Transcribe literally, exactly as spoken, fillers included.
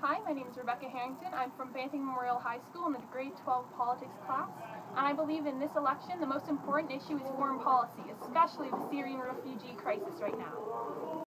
Hi, my name is Rebecca Herrington. I'm from Banting Memorial High School in the grade twelve politics class. And I believe in this election the most important issue is foreign policy, especially the Syrian refugee crisis right now.